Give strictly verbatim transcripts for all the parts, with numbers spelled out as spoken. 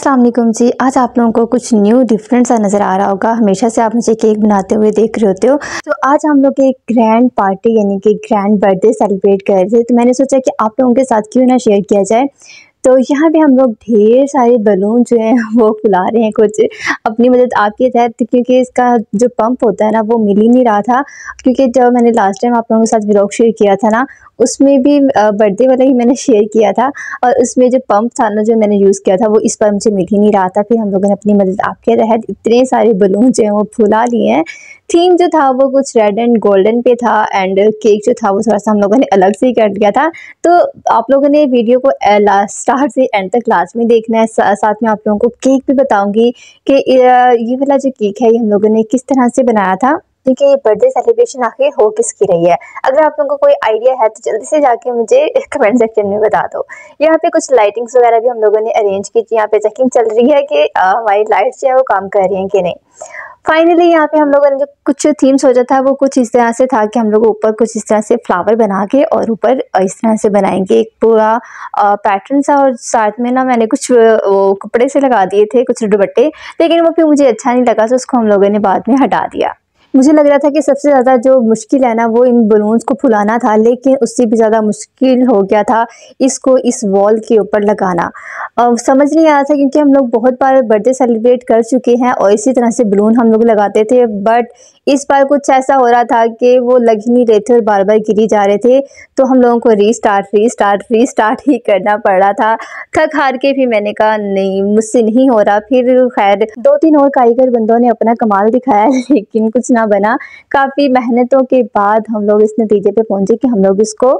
अस्सलाम वालेकुम जी। आज आप लोगों को कुछ न्यू डिफरेंट सा नज़र आ रहा होगा। हमेशा से आप मुझे केक बनाते हुए देख रहे होते हो। तो आज हम लोग एक ग्रैंड पार्टी यानी कि ग्रैंड बर्थडे सेलिब्रेट कर रहे थे, तो मैंने सोचा कि आप लोगों के साथ क्यों ना शेयर किया जाए। तो यहाँ पे हम लोग ढेर सारे बलून जो हैं वो फुला रहे हैं कुछ अपनी मदद आपके तहत, क्योंकि इसका जो पंप होता है ना वो मिल ही नहीं रहा था। क्योंकि जब मैंने लास्ट टाइम आप लोगों के साथ व्लॉग शेयर किया था ना, उसमें भी बर्थडे वाला ही मैंने शेयर किया था, और उसमें जो पंप था ना जो मैंने यूज़ किया था वो इस पर मुझे मिल ही नहीं रहा था। फिर हम लोगों ने अपनी मदद आपके तहत इतने सारे बलून जो हैं वो फुला लिए हैं। थीम जो था वो कुछ रेड एंड गोल्डन पे था, एंड केक जो था वो थोड़ा सा हम लोगों ने अलग से ही कर दिया था। तो आप लोगों ने वीडियो को लास्ट स्टार्ट से एंड तक क्लास में देखना है। साथ में आप लोगों को केक भी बताऊंगी कि ये वाला जो केक है ये हम लोगों ने किस तरह से बनाया था, क्योंकि ये बर्थडे सेलिब्रेशन आखिर हो किसकी रही है। अगर आप लोगों को कोई आइडिया है तो जल्दी से जाके मुझे कमेंट सेक्शन में बता दो। यहाँ पे कुछ लाइटिंग्स वगैरह भी हम लोगों ने अरेंज की थी। यहाँ पे चेकिंग चल रही है कि हमारी लाइट्स जो है वो काम कर रही हैं कि नहीं। फाइनली यहाँ पे हम लोगों ने जो कुछ थीम सोचा था वो कुछ इस तरह से था कि हम लोग ऊपर कुछ इस तरह से फ्लावर बना के और ऊपर इस तरह से बनाएंगे एक पूरा पैटर्न सा, और साथ में ना मैंने कुछ वो कपड़े से लगा दिए थे कुछ दुपट्टे, लेकिन वो फिर मुझे अच्छा नहीं लगा तो उसको हम लोगों ने बाद में हटा दिया। मुझे लग रहा था कि सबसे ज़्यादा जो मुश्किल है ना वो इन बलून्स को फुलाना था, लेकिन उससे भी ज़्यादा मुश्किल हो गया था इसको इस वॉल के ऊपर लगाना। और समझ नहीं आ रहा था क्योंकि हम लोग बहुत बार बर्थडे सेलिब्रेट कर चुके हैं और इसी तरह से बलून हम लोग लगाते थे, बट इस बार कुछ ऐसा हो रहा था कि वो लग ही नहीं रहे थे और बार बार गिरी जा रहे थे। तो हम लोगों को रीस्टार्ट रीस्टार्ट रीस्टार्ट ही करना पड़ रहा था। थक हार के फिर मैंने कहा नहीं मुझसे नहीं हो रहा। फिर खैर दो तीन और कारीगर बंदों ने अपना कमाल दिखाया, लेकिन कुछ ना बना। काफ़ी मेहनतों के बाद हम लोग इस नतीजे पे पहुंचे कि हम लोग इसको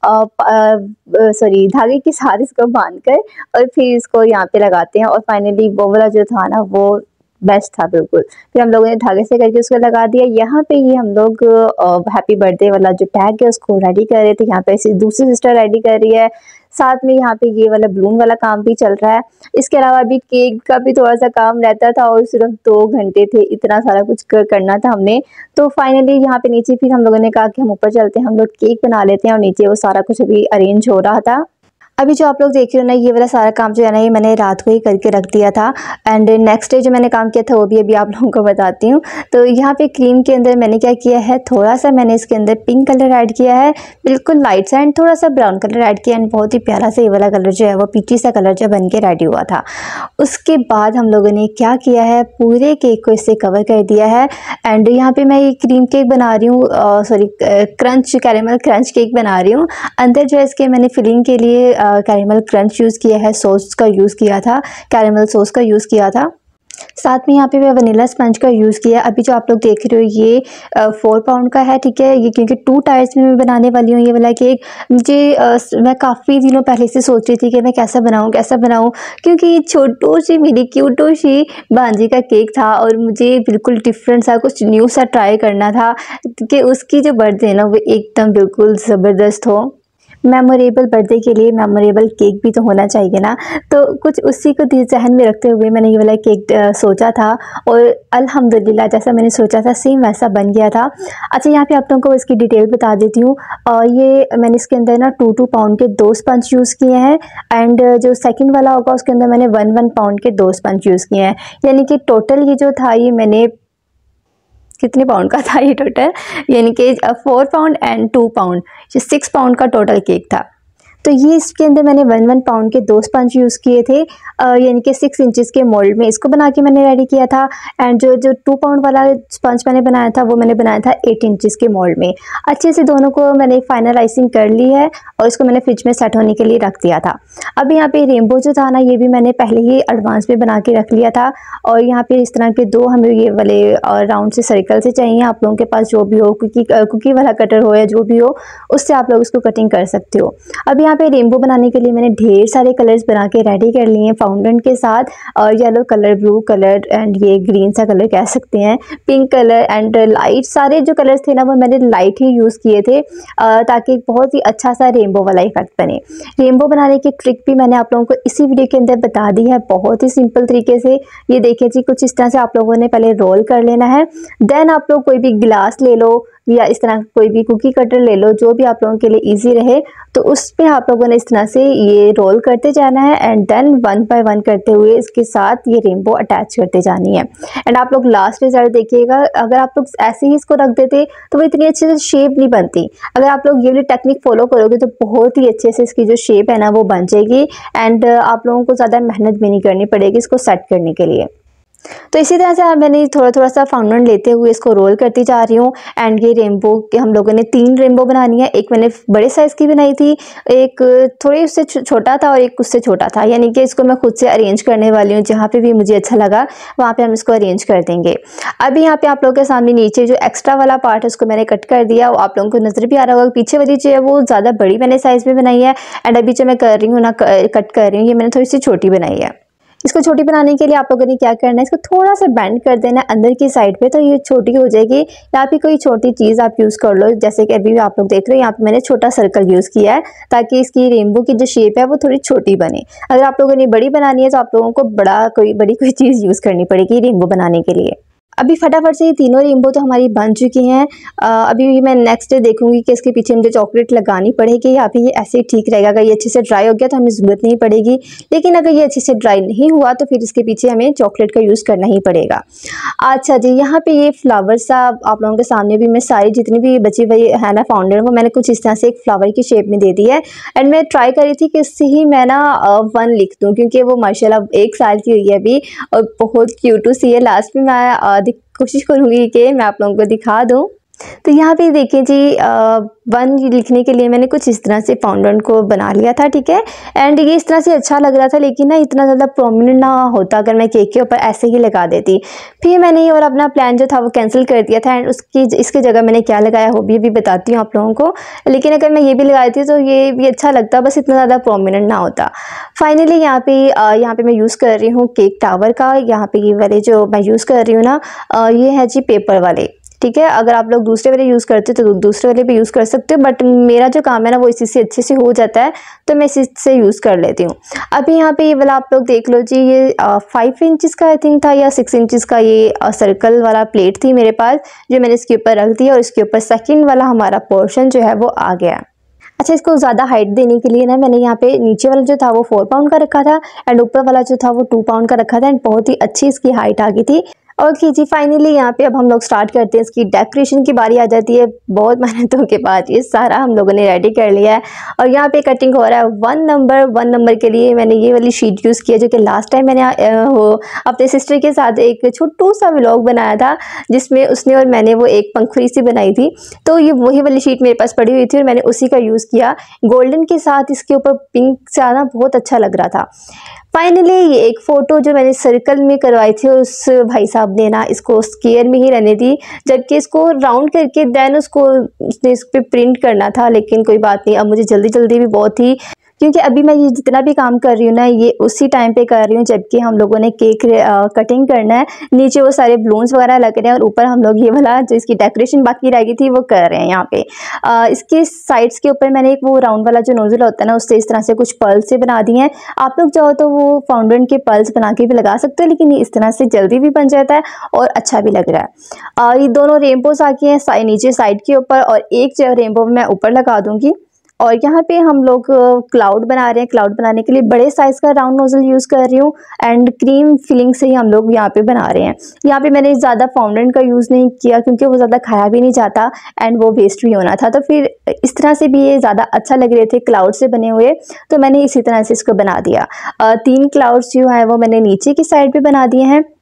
सॉरी धागे के साथ इसको बांधकर और फिर इसको यहाँ पे लगाते हैं। और फाइनली वो वाला जो था ना वो बेस्ट था बिल्कुल। फिर हम लोगों ने धागे से करके उसको लगा दिया। यहाँ पे ये हम लोग हैप्पी बर्थडे वाला जो टैग है उसको रेडी कर रहे थे। यहाँ पे दूसरी सिस्टर रेडी कर रही है, साथ में यहाँ पे ये वाला बलून वाला काम भी चल रहा है। इसके अलावा भी केक का भी थोड़ा सा काम रहता था और सिर्फ दो घंटे थे, इतना सारा कुछ करना था हमने। तो फाइनली यहाँ पे नीचे फिर हम लोगों ने कहा कि हम ऊपर चलते हैं, हम लोग केक बना लेते हैं, और नीचे वो सारा कुछ अभी अरेंज हो रहा था। अभी जो आप लोग देख रहे हो ना ये वाला सारा काम जो है ना ये मैंने रात को ही करके रख दिया था, एंड नेक्स्ट डे जो मैंने काम किया था वो भी अभी आप लोगों को बताती हूँ। तो यहाँ पे क्रीम के अंदर मैंने क्या किया है, थोड़ा सा मैंने इसके अंदर पिंक कलर ऐड किया है, बिल्कुल लाइट सा, एंड थोड़ा सा ब्राउन कलर ऐड किया, एंड बहुत ही प्यारा सा ये वाला कलर जो है वो पीची सा कलर जो बन के रेडी हुआ था। उसके बाद हम लोगों ने क्या किया है, पूरे केक को इससे कवर कर दिया है। एंड यहाँ पे मैं ये क्रीम केक बना रही हूँ, sorry crunch caramel crunch cake बना रही हूँ। अंदर जो है इसके मैंने फिलिंग के लिए कैरेमल क्रंच यूज़ किया है, सॉस का यूज़ किया था, कैरेमल सॉस का यूज़ किया था। साथ में यहाँ पे मैं वनीला स्पंज का यूज़ किया। अभी जो आप लोग देख रहे हो ये फोर पाउंड का है, ठीक है। ये क्योंकि टू टायर्स में मैं बनाने वाली हूँ ये वाला केक। मुझे आ, मैं काफ़ी दिनों पहले से सोच रही थी कि मैं कैसा बनाऊँ कैसा बनाऊँ, क्योंकि ये छोटू सी मेरी क्यूटू सी भांजी का केक था और मुझे बिल्कुल डिफरेंट सा कुछ न्यू सा ट्राई करना था कि उसकी जो बर्थडे ना वो एकदम बिल्कुल ज़बरदस्त हो। मेमोरेबल बर्थडे के लिए मेमोरेबल केक भी तो होना चाहिए ना, तो कुछ उसी को जहन में रखते हुए मैंने ये वाला केक सोचा था, और अल्हम्दुलिल्लाह जैसा मैंने सोचा था सेम वैसा बन गया था। अच्छा यहाँ पे आप लोगों को इसकी डिटेल बता देती हूँ। और ये मैंने इसके अंदर ना टू टू पाउंड के दो स्पंज यूज़ किए हैं, एंड जो सेकंड वाला होगा उसके अंदर मैंने वन वन पाउंड के दो स्पंज यूज़ किए हैं। यानी कि टोटल ये जो था ये मैंने कितने पाउंड का था ये टोटल, यानी कि four pound and two pound जो सिक्स पाउंड का टोटल केक था। तो ये इसके अंदर मैंने वन वन पाउंड के दो स्पंज यूज़ किए थे, यानी कि सिक्स इंचेस के मोल्ड में इसको बना के मैंने रेडी किया था। एंड जो जो टू पाउंड वाला स्पंज मैंने बनाया था वो मैंने बनाया था एट इंचेस के मोल्ड में। अच्छे से दोनों को मैंने फाइनलाइजिंग कर ली है और इसको मैंने फ्रिज में सेट होने के लिए रख दिया था। अब यहाँ पे रेनबो जो था ना ये भी मैंने पहले ही एडवांस में बना के रख लिया था। और यहाँ पे इस तरह के दो हमें ये वाले राउंड से सर्कल से चाहिए, आप लोगों के पास जो भी हो, कुकी कुकी वाला कटर हो या जो भी हो उससे आप लोग इसको कटिंग कर सकते हो। अब यहाँ पे रेनबो बनाने के लिए मैंने ढेर सारे कलर्स बना के रेडी कर लिए हैं फाउंडेंट के साथ, और yellow colour, blue colour, and ये ग्रीन सा कलर कह सकते हैं, पिंक कलर, एंड लाइट। सारे जो कलर्स थे ना वो मैंने लाइट ही यूज़ किए थे ताकि बहुत ही अच्छा सा रेनबो वाला इफेक्ट बने। रेनबो बनाने की ट्रिक भी मैंने आप लोगों को इसी वीडियो के अंदर बता दी है, बहुत ही सिंपल तरीके से। ये देखिए जी, कुछ इस तरह से आप लोगों ने पहले रोल कर लेना है। देन आप लोग कोई भी गिलास ले लो, या इस तरह कोई भी कुकी कटर ले लो, जो भी आप लोगों के लिए ईजी रहे। तो उस पर आप लोगों ने इस तरह से ये रोल करते जाना है and then one by one करते हुए इसके साथ ये रेनबो अटैच करते जानी है। एंड आप लोग लास्ट रिजल्ट देखिएगा, अगर आप लोग ऐसे ही इसको रख देते तो वो इतनी अच्छे से शेप नहीं बनती। अगर आप लोग ये वाली टेक्निक फॉलो करोगे तो बहुत ही अच्छे से इसकी जो शेप है ना वो बन जाएगी एंड आप लोगों को ज़्यादा मेहनत भी नहीं करनी पड़ेगी इसको सेट करने के लिए। तो इसी तरह से मैंने थोड़ा थोड़ा सा फाउंडेशन लेते हुए इसको रोल करती जा रही हूँ एंड ये रेनबो के हम लोगों ने तीन रेनबो बनानी है। एक मैंने बड़े साइज़ की बनाई थी, एक थोड़ी उससे छोटा था और एक उससे छोटा था, यानी कि इसको मैं खुद से अरेंज करने वाली हूँ। जहाँ पे भी मुझे अच्छा लगा वहाँ पे हम इसको अरेंज कर देंगे। अभी यहाँ पे आप लोगों के सामने नीचे जो एक्स्ट्रा वाला पार्ट है उसको मैंने कट कर दिया। आप लोगों को नज़र भी आ रहा होगा, पीछे वाली जो है वो ज़्यादा बड़ी मैंने साइज़ में बनाई है एंड अभी जो मैं कर रही हूँ ना कट कर रही हूँ ये मैंने थोड़ी सी छोटी बनाई है। इसको छोटी बनाने के लिए आप लोगों ने क्या करना है, इसको थोड़ा सा बेंड कर देना है अंदर की साइड पे, तो ये छोटी हो जाएगी। यहाँ पे कोई छोटी चीज़ आप यूज़ कर लो, जैसे कि अभी भी आप लोग देख रहे हो यहाँ पे मैंने छोटा सर्कल यूज़ किया है ताकि इसकी रेनबो की जो शेप है वो थोड़ी छोटी बने। अगर आप लोगों ने बड़ी बनानी है तो आप लोगों को बड़ा कोई बड़ी कोई चीज़ यूज़ करनी पड़ेगी रेनबो बनाने के लिए। अभी फटाफट से ये तीनों रेनबो तो हमारी बन चुकी हैं। अभी मैं नेक्स्ट डे देखूंगी कि इसके पीछे मुझे चॉकलेट लगानी पड़ेगी या फिर ये ऐसे ही ठीक रहेगा। अगर ये अच्छे से ड्राई हो गया तो हमें ज़रूरत नहीं पड़ेगी, लेकिन अगर ये अच्छे से ड्राई नहीं हुआ तो फिर इसके पीछे हमें चॉकलेट का यूज़ करना ही पड़ेगा। अच्छा जी, यहाँ पे ये फ्लावर सा आप लोगों के सामने भी मैं सारी जितनी भी बची हुई है ना फाउंडेशन वो मैंने कुछ इस तरह से एक फ्लावर की शेप में दे दी है एंड मैं ट्राई करी थी कि इससे ही मैं ना वन लिख दूँ, क्योंकि वो माशाल्लाह एक साल की हुई है अभी और बहुत क्यूट सी है। लास्ट में मैं कोशिश करूँगी कि मैं आप लोगों को दिखा दूँ। तो यहाँ पे देखिए जी वन लिखने के लिए मैंने कुछ इस तरह से फाउंडेशन को बना लिया था, ठीक है। एंड ये इस तरह से अच्छा लग रहा था, लेकिन ना इतना ज़्यादा प्रोमिनेंट ना होता अगर मैं केक के ऊपर ऐसे ही लगा देती। फिर मैंने ये और अपना प्लान जो था वो कैंसिल कर दिया था एंड उसकी इसकी जगह मैंने क्या लगाया वो भी अभी बताती हूँ आप लोगों को। लेकिन अगर मैं ये भी लगाई थी तो ये भी अच्छा लगता, बस इतना ज़्यादा प्रोमिनेंट ना होता। फाइनली यहाँ पे यहाँ पे मैं यूज़ कर रही हूँ केक टावर का। यहाँ पे ये वाले जो मैं यूज़ कर रही हूँ ना ये है जी पेपर वाले, ठीक है। अगर आप लोग दूसरे वाले यूज़ करते तो दूसरे वाले भी यूज़ कर सकते हो, बट मेरा जो काम है ना वो इसी से अच्छे से हो जाता है तो मैं इसी से यूज़ कर लेती हूँ। अभी यहाँ पे ये वाला आप लोग देख लो जी, ये फाइव इंचज़ का आई थिंक था या सिक्स इंचज़ का ये सर्कल वाला प्लेट थी मेरे पास, जो मैंने इसके ऊपर रख दिया और इसके ऊपर सेकेंड वाला हमारा पोर्शन जो है वो आ गया। अच्छा, इसको ज़्यादा हाइट देने के लिए ना मैंने यहाँ पे नीचे वाला जो था वो फोर पाउंड का रखा था एंड ऊपर वाला जो था वो टू पाउंड का रखा था एंड बहुत ही अच्छी इसकी हाइट आ गई थी। ओके जी, फाइनली यहाँ पे अब हम लोग स्टार्ट करते हैं। इसकी डेकोरेशन की बारी आ जाती है। बहुत मेहनतों के बाद ये सारा हम लोगों ने रेडी कर लिया है और यहाँ पे कटिंग हो रहा है। वन नंबर वन नंबर के लिए मैंने ये वाली शीट यूज़ की है, जो कि लास्ट टाइम मैंने वो अपने सिस्टर के साथ एक छोटू सा व्लॉग बनाया था जिसमें उसने और मैंने वो एक पंखुड़ी सी बनाई थी। तो ये वही वाली शीट मेरे पास पड़ी हुई थी और मैंने उसी का यूज़ किया। गोल्डन के साथ इसके ऊपर पिंक से आना बहुत अच्छा लग रहा था। फाइनली ये एक फ़ोटो जो मैंने सर्कल में करवाई थी उस भाई साहब ने ना इसको स्क्वायर में ही रहने दी, जबकि इसको राउंड करके देन उसको उसने इस पर प्रिंट करना था। लेकिन कोई बात नहीं, अब मुझे जल्दी जल्दी भी बहुत थी, क्योंकि अभी मैं ये जितना भी काम कर रही हूँ ना ये उसी टाइम पे कर रही हूँ जबकि हम लोगों ने केक कटिंग करना है। नीचे वो सारे बलून्स वगैरह लग रहे हैं और ऊपर हम लोग ये वाला जो इसकी डेकोरेशन बाकी रह गई थी वो कर रहे हैं। यहाँ पे आ, इसके साइड्स के ऊपर मैंने एक वो राउंड वाला जो नोजल होता है ना उससे इस तरह से कुछ पर्ल्स से बना दिए हैं। आप लोग चाहो तो वो फाउंडेशन के पर्ल्स बना के भी लगा सकते हो, लेकिन ये इस तरह से जल्दी भी बन जाता है और अच्छा भी लग रहा है। आ, ये दोनों रेनबोज आ गए हैं नीचे साइड के ऊपर और एक जो रेनबो मैं ऊपर लगा दूंगी। और यहाँ पे हम लोग क्लाउड बना रहे हैं। क्लाउड बनाने के लिए बड़े साइज़ का राउंड नोजल यूज़ कर रही हूँ एंड क्रीम फिलिंग से ही हम लोग यहाँ पे बना रहे हैं। यहाँ पे मैंने ज़्यादा फाउंडेशन का यूज़ नहीं किया क्योंकि वो ज़्यादा खाया भी नहीं जाता एंड वो वेस्ट भी होना था। तो फिर इस तरह से भी ये ज़्यादा अच्छा लग रहे थे क्लाउड से बने हुए, तो मैंने इसी तरह से इसको बना दिया। तीन क्लाउड्स जो है वो मैंने नीचे की साइड पर बना दिए हैं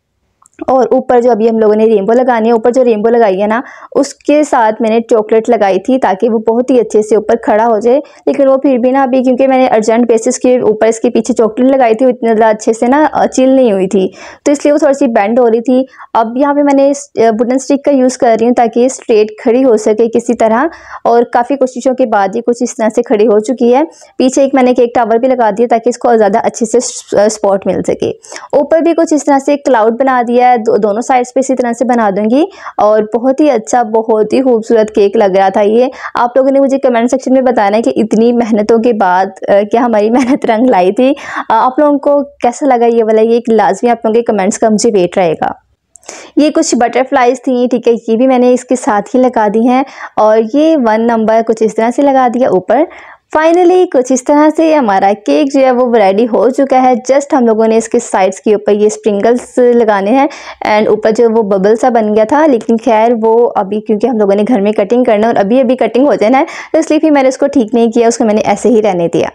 और ऊपर जो अभी हम लोगों ने रेनबो लगानी है, ऊपर जो रेनबो लगाई है ना उसके साथ मैंने चॉकलेट लगाई थी ताकि वो बहुत ही अच्छे से ऊपर खड़ा हो जाए। लेकिन वो फिर भी ना अभी क्योंकि मैंने अर्जेंट बेसिस के ऊपर इसके पीछे चॉकलेट लगाई थी, इतनी ज़्यादा अच्छे से ना चिल नहीं हुई थी, तो इसलिए वो थोड़ी सी बेंड हो रही थी। अब यहाँ पे मैंने वुडन स्टिक का यूज़ कर रही हूँ ताकि ये स्ट्रेट खड़ी हो सके किसी तरह, और काफ़ी कोशिशों के बाद ये कुछ इस तरह से खड़ी हो चुकी है। पीछे एक मैंने केक टावर भी लगा दिया ताकि इसको ज़्यादा अच्छे से स्पॉट मिल सके। ऊपर भी कुछ इस तरह से क्लाउड बना दिया, दो, दोनों साइड्स पे इसी तरह से बना दूंगी और बहुत ही अच्छा बहुत ही खूबसूरत केक लग रहा था ये। आप लोगों ने मुझे कमेंट सेक्शन में बताना है कि इतनी मेहनतों के बाद क्या हमारी मेहनत रंग लाई थी। आप लोगों को कैसा लगा ये वाला, ये एक लाजमी आप लोगों के कमेंट्स का मुझे वेट रहेगा। ये कुछ बटरफ्लाइज थी, ठीक है, ये भी मैंने इसके साथ ही लगा दी हैं और ये वन नंबर कुछ इस तरह से लगा दिया ऊपर। फाइनली कुछ इस तरह से हमारा केक जो है वो रेडी हो चुका है। जस्ट हम लोगों ने इसके साइड्स के ऊपर ये स्प्रिंकल्स लगाने हैं एंड ऊपर जो वो बबल सा बन गया था, लेकिन खैर वो अभी क्योंकि हम लोगों ने घर में कटिंग करना है और अभी अभी कटिंग हो जाना है तो इसलिए फिर मैंने उसको ठीक नहीं किया, उसको मैंने ऐसे ही रहने दिया।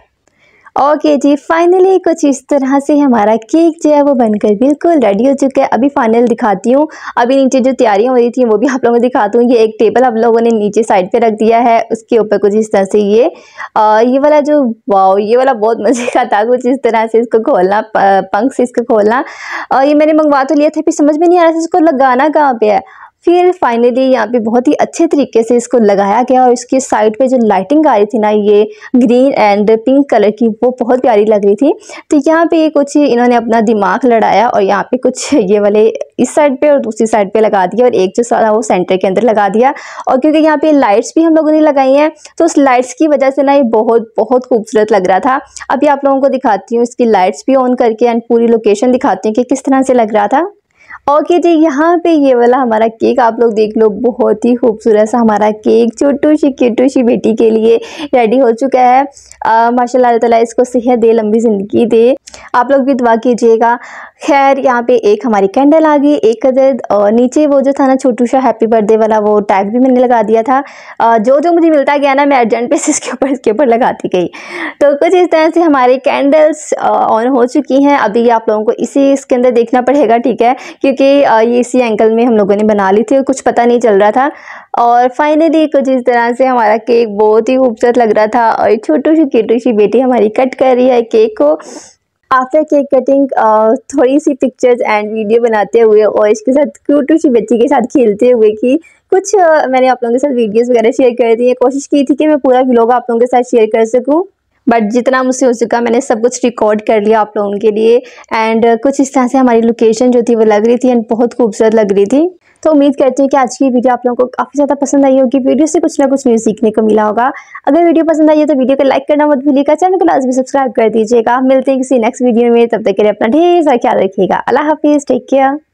ओके जी, फाइनली कुछ इस तरह से हमारा केक जो है वो बनकर बिल्कुल रेडी हो चुका है। अभी फाइनल दिखाती हूँ, अभी नीचे जो तैयारियां हो रही थी वो भी आप लोगों को दिखाती हूँ। ये एक टेबल आप लोगों ने नीचे साइड पे रख दिया है, उसके ऊपर कुछ इस तरह से ये आ, ये वाला जो वाओ ये वाला बहुत मजे का था, कुछ इस तरह से इसको खोलना, पंख से इसको खोलना। और ये मैंने मंगवा तो लिया था, फिर समझ में नहीं आ रहा था इसको लगाना कहाँ पे है। फिर फाइनली यहाँ पे बहुत ही अच्छे तरीके से इसको लगाया गया और इसके साइड पे जो लाइटिंग आ रही थी ना, ये ग्रीन एंड पिंक कलर की, वो बहुत प्यारी लग रही थी। तो यहाँ पे कुछ इन्होंने अपना दिमाग लड़ाया और यहाँ पे कुछ ये वाले इस साइड पे और दूसरी साइड पे लगा दिया और एक जो सारा वो सेंटर के अंदर लगा दिया। और क्योंकि यहाँ पे लाइट्स भी हम लोगों ने लगाई हैं तो उस लाइट्स की वजह से ना ये बहुत बहुत खूबसूरत लग रहा था। अभी आप लोगों को दिखाती हूँ इसकी लाइट्स भी ऑन करके एंड पूरी लोकेशन दिखाती हूँ कि किस तरह से लग रहा था। ओके जी, यहाँ पे ये वाला हमारा केक आप लोग देख लो, बहुत ही खूबसूरत सा हमारा केक छोटू सी क्यूटू सी बेटी के लिए रेडी हो चुका है। माशाल्लाह अल्लाह ताला इसको सेहत दे, लंबी ज़िंदगी दे, आप लोग भी दुआ कीजिएगा। खैर यहाँ पे एक हमारी कैंडल आ गई, एक अदद, और नीचे वो जो था ना छोटू सा हैप्पी बर्थडे वाला वो टैग भी मैंने लगा दिया था। आ, जो जो मुझे मिलता गया ना मैं अर्जेंट पे इसके ऊपर इसके ऊपर लगाती गई। तो कुछ इस तरह से हमारी कैंडल्स ऑन हो चुकी हैं। अभी आप लोगों को इसी इसके अंदर देखना पड़ेगा, ठीक है, क्योंकि ये इसी एंगल में हम लोगों ने बना ली थी, कुछ पता नहीं चल रहा था। और फाइनली कुछ इस तरह से हमारा केक बहुत ही खूबसूरत लग रहा था और छोटू सी क्यूटू सी बेटी हमारी कट कर रही है केक को। आफ्टर केक कटिंग थोड़ी सी पिक्चर्स एंड वीडियो बनाते हुए और इसके साथ क्यूटू सी बच्ची के साथ खेलते हुए की कुछ uh, मैंने आप लोगों के साथ वीडियोस वगैरह शेयर कर दी है। कोशिश की थी कि मैं पूरा व्लॉग आप लोगों के साथ शेयर कर सकूं, बट जितना मुझसे हो चुका मैंने सब कुछ रिकॉर्ड कर लिया आप लोगों के लिए। एंड uh, कुछ इस तरह से हमारी लोकेशन जो थी वो लग रही थी एंड बहुत खूबसूरत लग रही थी। तो उम्मीद करती हूँ कि आज की वीडियो आप लोगों को काफ़ी ज़्यादा पसंद आई होगी, वीडियो से कुछ ना कुछ न्यूज़ सीखने को मिला होगा। अगर वीडियो पसंद आई है तो वीडियो को लाइक करना मत भूलिएगा, चैनल को लाजमी सब्सक्राइब कर दीजिएगा। मिलते हैं किसी नेक्स्ट वीडियो में, तब तक के लिए अपना ढेर सारा ख्याल रखिएगा। अल्लाह हाफिज़, टेक केयर।